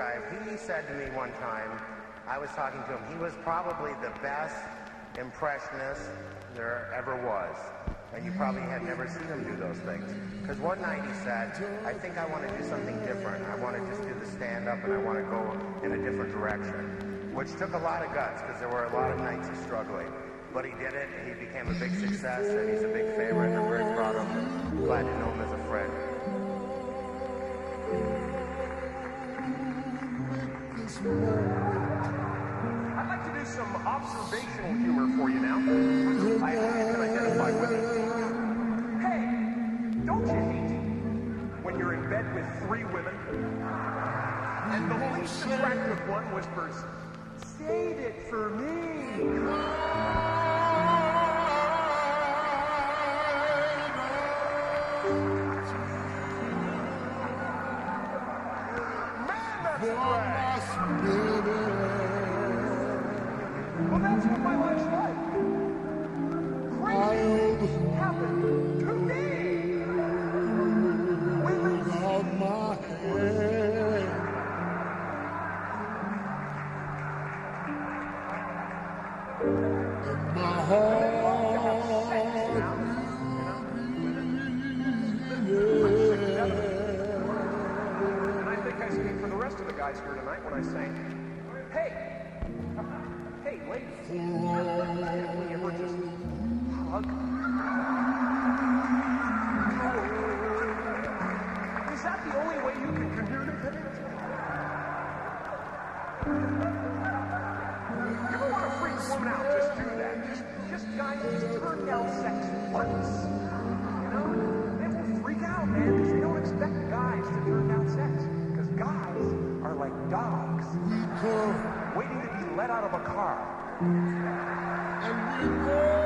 guy. He said to me one time, I was talking to him, he was probably the best impressionist there ever was. And you probably had never seen him do those things. Because one night he said, I think I want to do something different. I want to just do the stand-up and I want to go in a different direction. Which took a lot of guts because there were a lot of nights of struggling. But he did it, and he became a big success, and he's a big favorite, and I'm very proud of him. Glad to know him as a friend. I'd like to do some observational humor for you now. I hope you can identify with it. Hey, don't you hate when you're in bed with 3 women, and the least attractive one whispers, "Save it for me." Well, that's what my life's like. Crazy things happen to me. Women on my head. In my heart. And I think I speak for the rest of the guys here tonight when I say, hey, ladies, can we ever just hug? Is that the only way you can communicate? You don't want to freak a woman out, just do that. Just guys, just turn down sex once. You know? They will freak out, man, because they don't expect guys to turn down sex. Because guys are like dogs, waiting to be let out of a car. And we go.